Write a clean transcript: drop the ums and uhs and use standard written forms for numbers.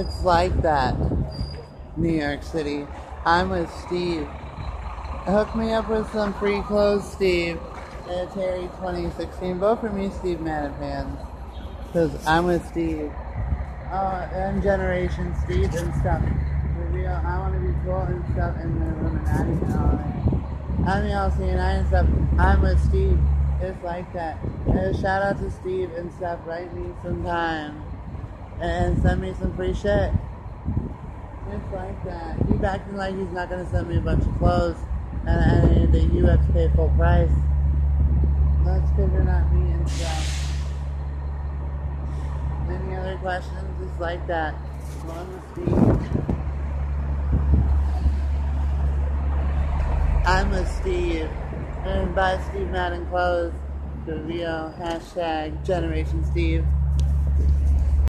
It's like that, New York City. I'm with Steve. Hook me up with some free clothes, Steve. Terry 2016. Vote for me, Steve Manafans. Because I'm with Steve. And Generation Steve and stuff. Reveal, I want to be cool and stuff in the Illuminati and all that. I'm the LC9 and stuff. I'm with Steve. It's like that. Shout out to Steve and stuff. Write me sometime. And send me some free shit. It's like that. Keep acting like he's not gonna send me a bunch of clothes and that you have to pay full price. That's because you're not me and stuff. Any other questions? It's like that. One with Steve. I'm with Steve. And buy Steve Madden clothes. The real hashtag Generation Steve.